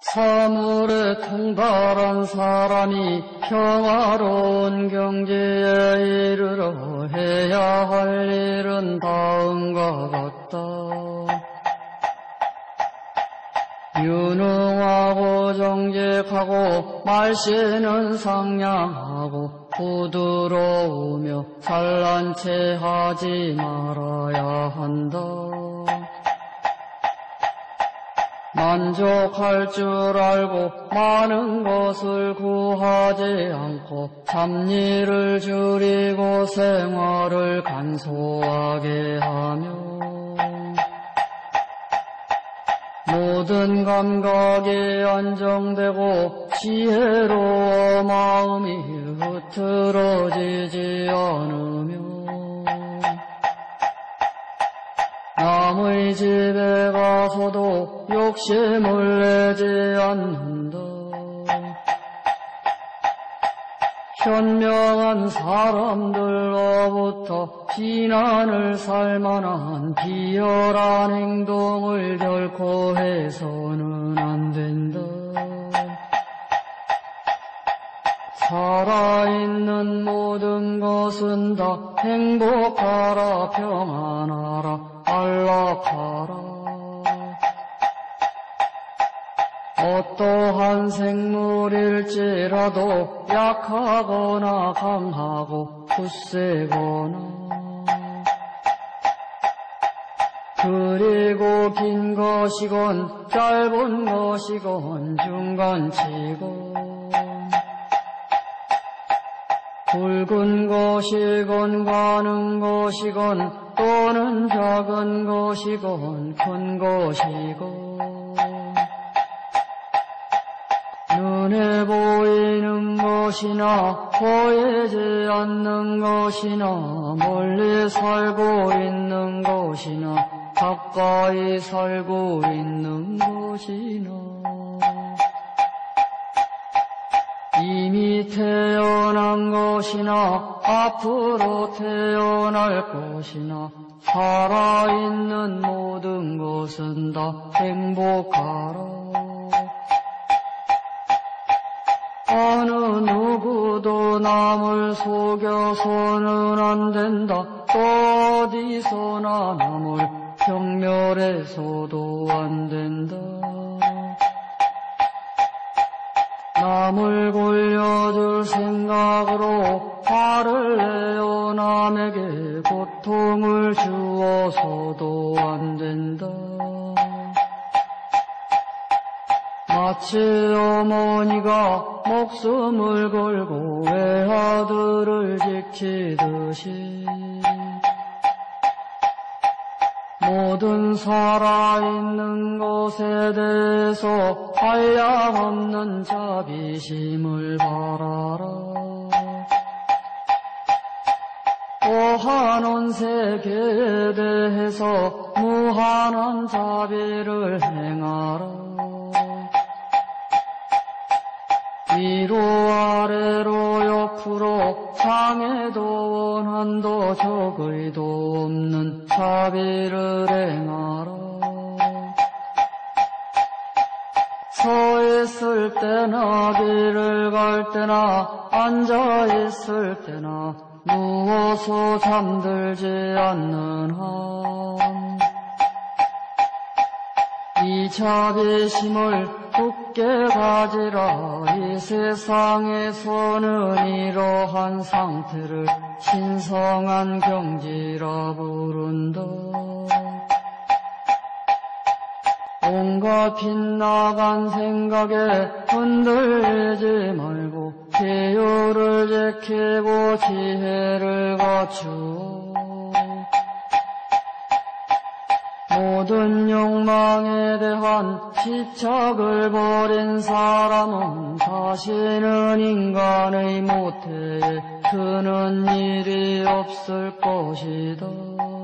사물에 통달한 사람이 평화로운 경지에 이르러 해야 할 일은 다음과 같다. 유능하고 정직하고 말씨는 상냥하고 부드러우며 잘난 체 하지 말아야 한다. 만족할 줄 알고 많은 것을 구하지 않고 잡일을 줄이고 생활을 간소하게 하며 모든 감각이 안정되고 지혜로워 마음이 흐트러지지 않으며 남의 집에 가서도 욕심을 내지 않는다. 현명한 사람들로부터 비난을 살 만한 비열한 행동을 결코 해서는 안 된다. 살아있는 모든 것은 다 행복하라 평안하라 안락하라. 어떠한 생물일지라도 약하거나 강하고 굳세거나 그리고 긴 것이건 짧은 것이건 중간치건 굵은 것이건 가는 것이건 또는 작은 것이건 큰 것이건 눈에 보이는 것이나 보이지 않는 것이나 멀리 살고 있는 것이나 가까이 살고 있는 것이나 이미 태어난 것이나 앞으로 태어날 것이나 살아있는 모든 것은 다 행복하라. 어느 누구도 남을 속여서는 안 된다. 또 어디서나 남을 경멸해서도 안 된다. 남을 골려줄 생각으로 화를 내어 남에게 고통을 주어서도 안 된다. 마치 어머니가 목숨을 걸고 외아들을 지키듯이 모든 살아있는 것에 대해서 한량없는 자비심을 바라라. 또 한온 세계에 대해서 무한한 자비를 행하라. 위로 아래로 옆으로 상해도 원한도 적의도 없는 자비를 행하라. 서 있을 때나 길을 갈 때나 앉아 있을 때나 누워서 잠들지 않는 한 이 자비심을 굳게 가지라. 이 세상에서는 이러한 상태를 신성한 경지라 부른다. 온갖 빗나간 생각에 흔들리지 말고 계율을 지키고 지혜를 갖추어 모든 욕망에 대한 집착을 버린 사람은 다시는 인간의 모태에 드는 일이 없을 것이다.